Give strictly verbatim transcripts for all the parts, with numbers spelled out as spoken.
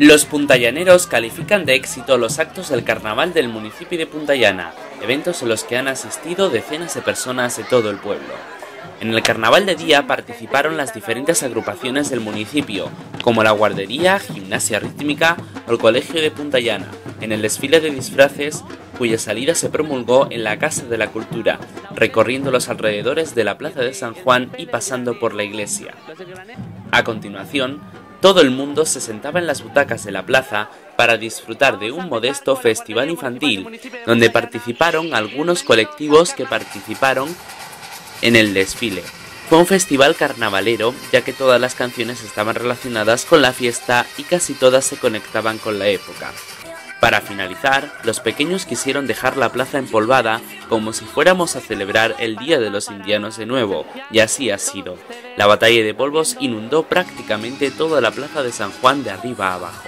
Los puntallaneros califican de éxito los actos del carnaval del municipio de Punta Llana, eventos en los que han asistido decenas de personas de todo el pueblo. En el carnaval de día participaron las diferentes agrupaciones del municipio, como la guardería, gimnasia rítmica o el colegio de Punta Llana, en el desfile de disfraces cuya salida se promulgó en la Casa de la Cultura, recorriendo los alrededores de la Plaza de San Juan y pasando por la iglesia. A continuación, todo el mundo se sentaba en las butacas de la plaza para disfrutar de un modesto festival infantil, donde participaron algunos colectivos que participaron en el desfile. Fue un festival carnavalero, ya que todas las canciones estaban relacionadas con la fiesta y casi todas se conectaban con la época. Para finalizar, los pequeños quisieron dejar la plaza empolvada como si fuéramos a celebrar el Día de los Indianos de nuevo, y así ha sido. La batalla de polvos inundó prácticamente toda la plaza de San Juan de arriba a abajo.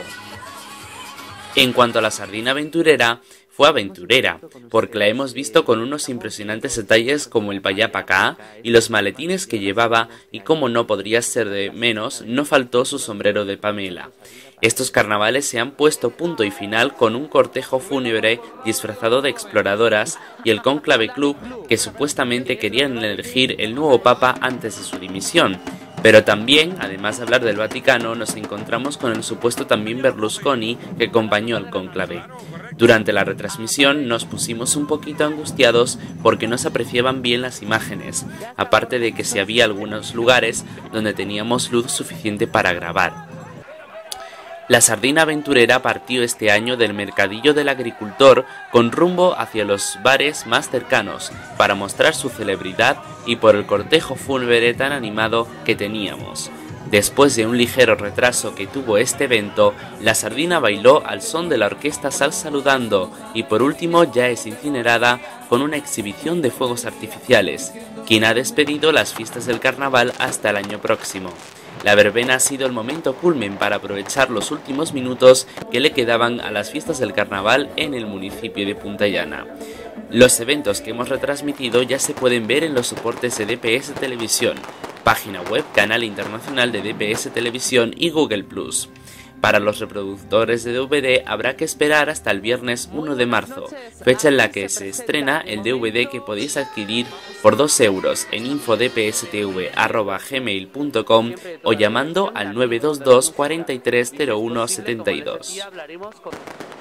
En cuanto a la sardina aventurera, fue aventurera, porque la hemos visto con unos impresionantes detalles como el payá pa' acá y los maletines que llevaba, y como no podría ser de menos, no faltó su sombrero de Pamela. Estos carnavales se han puesto punto y final con un cortejo fúnebre disfrazado de exploradoras y el Cónclave Club, que supuestamente querían elegir el nuevo papa antes de su dimisión. Pero también, además de hablar del Vaticano, nos encontramos con el supuesto también Berlusconi que acompañó al cónclave. Durante la retransmisión nos pusimos un poquito angustiados porque no se apreciaban bien las imágenes, aparte de que si había algunos lugares donde teníamos luz suficiente para grabar. La sardina aventurera partió este año del Mercadillo del Agricultor con rumbo hacia los bares más cercanos para mostrar su celebridad y por el cortejo fúnebre tan animado que teníamos. Después de un ligero retraso que tuvo este evento, la sardina bailó al son de la orquesta Sal Saludando y por último ya es incinerada con una exhibición de fuegos artificiales, quien ha despedido las fiestas del carnaval hasta el año próximo. La verbena ha sido el momento culmen para aprovechar los últimos minutos que le quedaban a las fiestas del carnaval en el municipio de Punta Llana. Los eventos que hemos retransmitido ya se pueden ver en los soportes de D P S Televisión, página web, canal internacional de D P S Televisión y Google plus. Para los reproductores de D V D habrá que esperar hasta el viernes uno de marzo, fecha en la que se estrena el D V D que podéis adquirir por dos euros en info d p s t v arroba gmail punto com o llamando al nueve dos dos, cuarenta y tres, cero uno, setenta y dos.